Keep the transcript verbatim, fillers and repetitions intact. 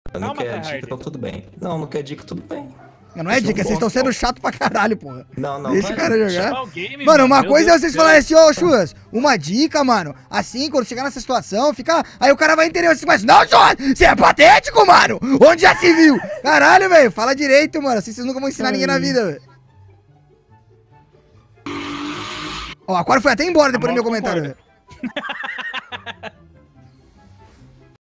Eu não Calma, quero dica, Tryhard. então tudo bem. Não, não quer dica, tudo bem. Não é dica, vocês estão sendo chato pra caralho, porra. Não, não. Deixa o cara jogar. Chamar o game, Mano, uma meu coisa é Deus vocês do falarem céu. assim, ô, Churras, uma dica, mano. Assim, quando chegar nessa situação, fica... Aí o cara vai entender assim, mas não, Churras, você é patético, mano. Onde já se viu? Caralho, velho, fala direito, mano. Assim vocês nunca vão ensinar ninguém na vida, velho. Ó, agora foi até embora depois do meu comentário, velho.